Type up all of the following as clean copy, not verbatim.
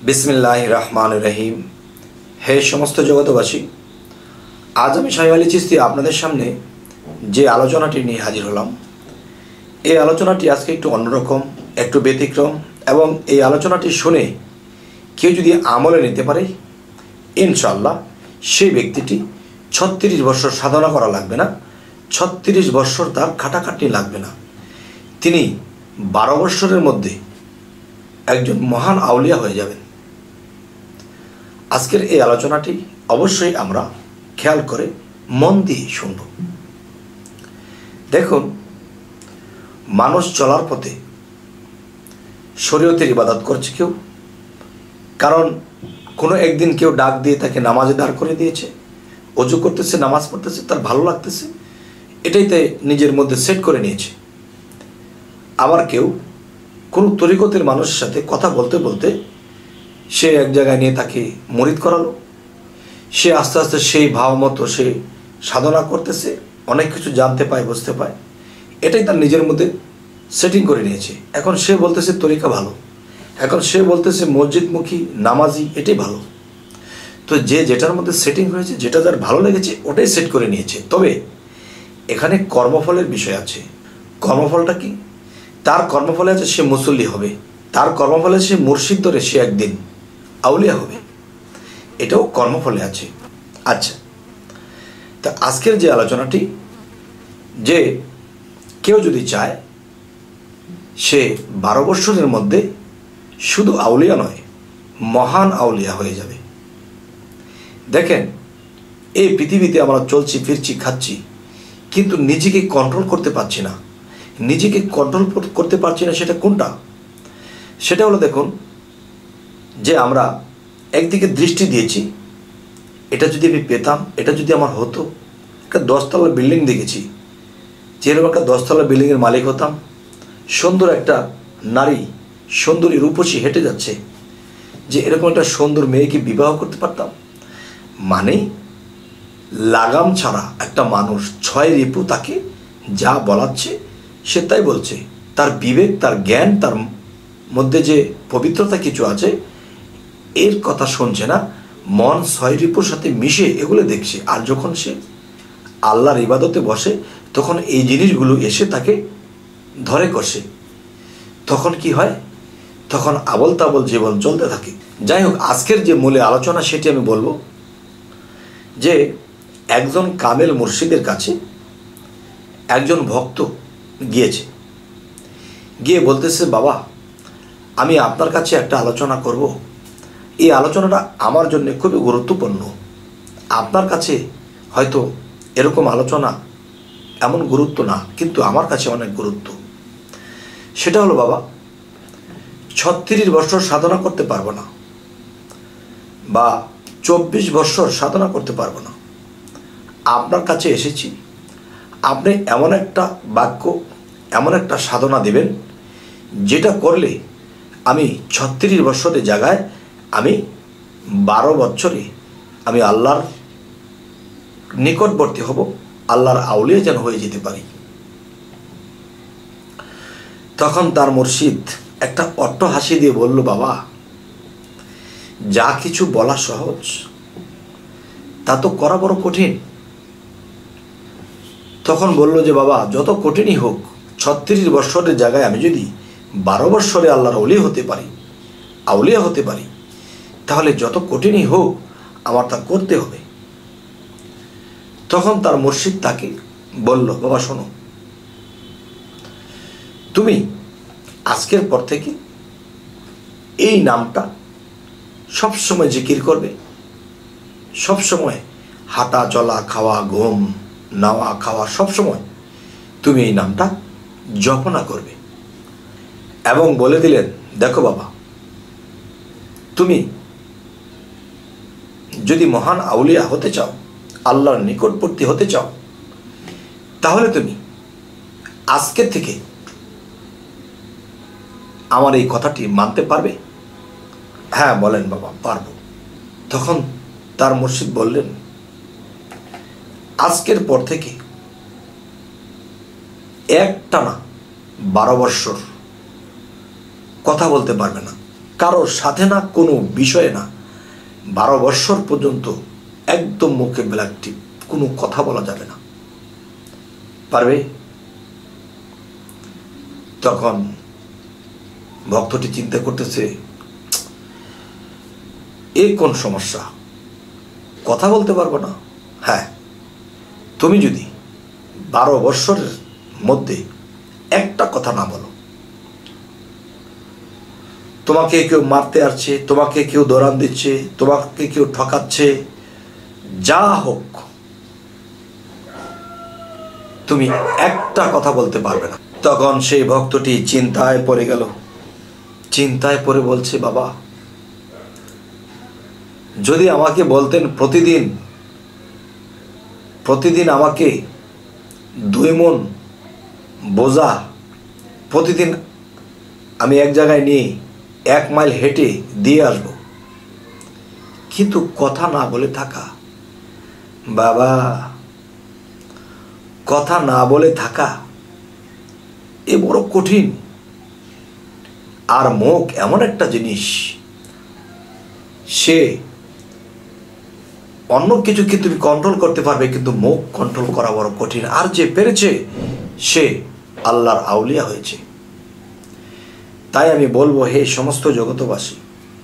बिस्मिल्लाहिर रहमानिर रहीम। हे समस्त जगतबासी, आज আমি শাইখ আলী চিশতি আপনাদের সামনে যে আলোচনাটি নিয়ে হাজির হলাম, এই আলোচনাটি আজকে একটু অন্যরকম, একটু ব্যতিক্রম, এবং এই আলোচনাটি শুনে কেউ যদি আমলে নিতে পারে ইনশাআল্লাহ সেই ব্যক্তিটি ৩৬ বছর সাধনা করা লাগবে না, ৩৬ বছর তার খাটাখাটনি লাগবে না, তিনি ১২ বছরের মধ্যে একজন মহান আউলিয়া হয়ে যাবেন। আজকের এই আলোচনাটি অবশ্যই আমরা খেয়াল করে মন দিয়ে শুনব। দেখুন, মানুষ চলার পথে শরীয়তের ইবাদত করছে কেউ, কারণ কোনো একদিন কেউ ডাক দিয়ে তাকে নামাজে দাঁড় করে দিয়েছে, অজু করতেছে, নামাজ পড়তেছে, তার ভালো লাগতেছে, এটাই তাই নিজের মধ্যে সেট করে নিয়েছে। আবার কেউ কোনো তরিকতের মানুষের সাথে কথা বলতে বলতে সে এক জায়গায় নিয়ে তাকে মুরিদ করালো, সে আস্তে আস্তে সেই ভাব মতো সে সাধনা করতেছে, অনেক কিছু জানতে পায়, বুঝতে পায়, এটাই তার নিজের মধ্যে সেটিং করে নিয়েছে। এখন সে বলতেছে তরিকা ভালো, এখন সে বলতেছে মসজিদমুখী নামাজি, এটাই ভালো। তো যে যেটার মধ্যে সেটিং হয়েছে, যেটা যার ভালো লেগেছে ওটাই সেট করে নিয়েছে। তবে এখানে কর্মফলের বিষয় আছে। কর্মফলটা কি? তার কর্মফলে আছে সে মুসল্লি হবে, তার কর্মফলে সে মুর্শিদ ধরে সে একদিন আউলিয়া হবে, এটাও কর্মফলে আছে। আচ্ছা, তা আজকের যে আলোচনাটি, যে কেউ যদি চায় সে ১২ বছরের মধ্যে শুধু আউলিয়া নয়, মহান আউলিয়া হয়ে যাবে। দেখেন, এই পৃথিবীতে আমরা চলছি ফিরছি খাচ্ছি, কিন্তু নিজেকে কন্ট্রোল করতে পারছি না। নিজেকে কন্ট্রোল করতে পারছি না, সেটা কোনটা? সেটা হলো, দেখুন, যে আমরা একদিকে দৃষ্টি দিয়েছি, এটা যদি আমি পেতাম, এটা যদি আমার হতো, একটা 10তলা বিল্ডিং দেখেছি, যেরকম একটা 10তলা বিল্ডিংয়ের মালিক হতাম, সুন্দর একটা নারী, সুন্দরী রূপসী হেঁটে যাচ্ছে, যে এরকম একটা সুন্দর মেয়েকে বিবাহ করতে পারতাম। মানে লাগাম ছাড়া একটা মানুষ ৬ রিপু তাকে যা বলাচ্ছে সে তাই বলছে। তার বিবেক, তার জ্ঞান, তার মধ্যে যে পবিত্রতা কিছু আছে, এর কথা শুনছে না, মন ৬ রিপুর সাথে মিশে এগুলো দেখছে। আর যখন সে আল্লাহর ইবাদতে বসে, তখন এই জিনিসগুলো এসে তাকে ধরে কষে। তখন কি হয়? তখন আবল তাবল জীবন চলতে থাকে। যাই হোক, আজকের যে মূলে আলোচনা সেটি আমি বলবো, যে একজন কামেল মুর্শিদের কাছে একজন ভক্ত গিয়েছে, গিয়ে বলতেছে, বাবা, আমি আপনার কাছে একটা আলোচনা করব, এই আলোচনাটা আমার জন্য খুবই গুরুত্বপূর্ণ। আপনার কাছে হয়তো এরকম আলোচনা এমন গুরুত্ব না, কিন্তু আমার কাছে অনেক গুরুত্ব। সেটা হলো, বাবা, ৩৬ বছর সাধনা করতে পারবো না, বা ২৪ বছর সাধনা করতে পারবো না। আপনার কাছে এসেছি, আপনি এমন একটা বাক্য, এমন একটা সাধনা দেবেন, যেটা করলে আমি ৩৬ বছরের জায়গায় আমি ১২ বছরে আমি আল্লাহর নিকটবর্তী হব, আল্লাহর আউলিয়া যেন হয়ে যেতে পারি। তখন তার মুর্শিদ একটা অট্ট হাসি দিয়ে বলল, বাবা, যা কিছু বলা সহজ, তা তো করা বড় কঠিন। তখন বলল যে, বাবা, যত কঠিনই হোক, ৩৬ বছরের জায়গায় আমি যদি ১২ বছরে আল্লাহর ওলি হতে পারি, আউলিয়া হতে পারি, তাহলে যত কঠিনই হোক আমার তা করতে হবে। তখন তার মুর্শিদ তাকে বলল, বাবা, শোনো, তুমি আজকের পর থেকে এই নামটা সবসময় জিকির করবে, সবসময় হাঁটা চলা, খাওয়া, ঘুম, নাওয়া, খাওয়া, সবসময় তুমি এই নামটা জপনা করবে। এবং বলে দিলেন, দেখো বাবা, তুমি যদি মহান আউলিয়া হতে চাও, আল্লাহর নিকটবর্তী হতে চাও, তাহলে তুমি আজকে থেকে আমার এই কথাটি মানতে পারবে? হ্যাঁ, বলেন বাবা, পারবো। তখন তার মুর্শিদ বললেন, আজকের পর থেকে একটানা ১২ বৎসর কথা বলতে পারবে না, কারোর সাথে না, কোনো বিষয়ে না, 12 বৎসর পর্যন্ত একদম মুখে ব্ল্যাক টিপ, কোনো কথা বলা যাবে না। পারবে? তখন ভক্তটি চিন্তা করতেছে, এ কোন সমস্যা, কথা বলতে পারবো না? হ্যাঁ, তুমি যদি 12 বৎসরের মধ্যে একটা কথা না বলো, তোমাকে কেউ মারতে আসছে, তোমাকে কেউ দৌড়ান দিচ্ছে, তোমাকে কেউ ঠকাচ্ছে, যা হোক, তুমি একটা কথা বলতে পারবে না। তখন সেই ভক্তটি চিন্তায় পড়ে গেল। চিন্তায় পড়ে বলছে, বাবা, যদি আমাকে বলতেন প্রতিদিন আমাকে 2 মণ বোঝা প্রতিদিন আমি এক জায়গায় নিয়ে 1 মাইল হেঁটে দিয়ে আসব, কিন্তু কথা না বলে থাকা, বাবা, কথা না বলে থাকা এ বড় কঠিন। আর মুখ এমন একটা জিনিস, সে অন্য কিছুকে তুমি কন্ট্রোল করতে পারবে, কিন্তু মুখ কন্ট্রোল করা বড় কঠিন। আর যে পেরেছে সে আল্লাহর আউলিয়া হয়েছে। তাই আমি বলবো, হে সমস্ত জগতবাসী,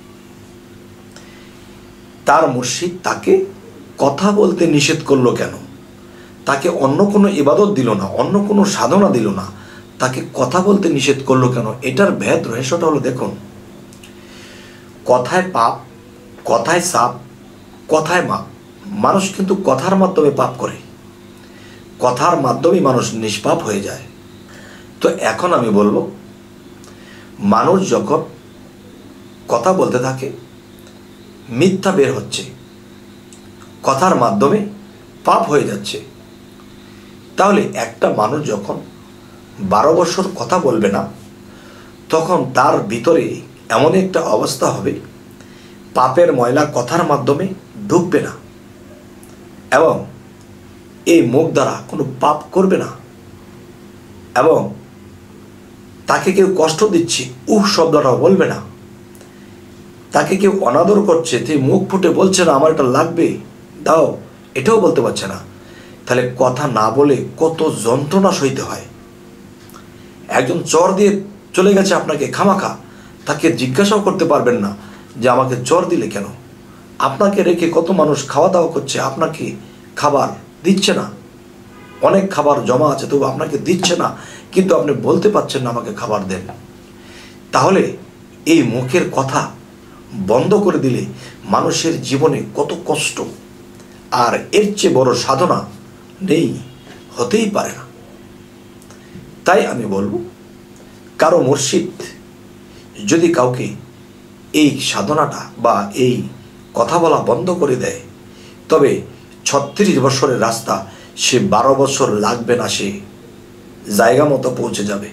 তার মুর্শিদ তাকে কথা বলতে নিষেধ করলো কেন? তাকে অন্য কোনো ইবাদত দিল না, অন্য কোনো সাধনা দিল না, তাকে কথা বলতে নিষেধ করলো কেন? এটার ভেদ রহস্যটা হলো, দেখুন, কথায় পাপ, কথায় সাপ, কথায় মাপ। মানুষ কিন্তু কথার মাধ্যমে পাপ করে, কথার মাধ্যমে মানুষ নিষ্পাপ হয়ে যায়। তো এখন আমি বলবো, মানুষ যখন কথা বলতে থাকে, মিথ্যা বের হচ্ছে, কথার মাধ্যমে পাপ হয়ে যাচ্ছে। তাহলে একটা মানুষ যখন 12 বছর কথা বলবে না, তখন তার ভিতরে এমন একটা অবস্থা হবে, পাপের ময়লা কথার মাধ্যমে ঢুকবে না, এবং এই মুখ দ্বারা কোনো পাপ করবে না, এবং তাকে কেউ কষ্ট দিচ্ছে শব্দটাও বলবে না, তাকে কেউ অনাদর করছে, তুই মুখ ফুটে বলছে না আমার এটা লাগবে, দাও, এটাও বলতে পারছে না। তাহলে কথা না বলে কত যন্ত্রণা সইতে হয়। একজন চর দিয়ে চলে গেছে আপনাকে খামাখা, তাকে জিজ্ঞাসাও করতে পারবেন না যে আমাকে চর দিলে কেন। আপনাকে রেখে কত মানুষ খাওয়া দাওয়া করছে, আপনাকে খাবার দিচ্ছে না, অনেক খাবার জমা আছে তবু আপনাকে দিচ্ছে না, কিন্তু আপনি বলতে পারছেন না আমাকে খাবার দেন। তাহলে এই মুখের কথা বন্ধ করে দিলে মানুষের জীবনে কত কষ্ট, আর এর চেয়ে বড় সাধনা নেই, হতেই পারে না। তাই আমি বলবো, কারো মুর্শিদ যদি কাউকে এই সাধনাটা বা এই কথা বলা বন্ধ করে দেয়, তবে 36 বছরের রাস্তা সে 12 বছর লাগবে না, সে জায়গা মতো পৌঁছে যাবে।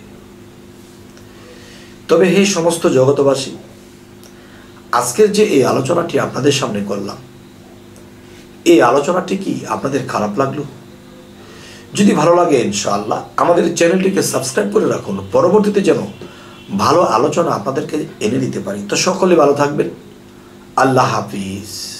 তবে হে সমস্ত জগতবাসী, আজকের যে এই আলোচনাটি আপনাদের সামনে করলাম, এই আলোচনাটি কি আপনাদের খারাপ লাগলো? যদি ভালো লাগে, ইনশাআল্লাহ আমাদের চ্যানেলটিকে সাবস্ক্রাইব করে রাখুন, পরবর্তীতে যেন ভালো আলোচনা আপনাদেরকে এনে দিতে পারি। তো সকলে ভালো থাকবেন। আল্লাহ হাফিজ।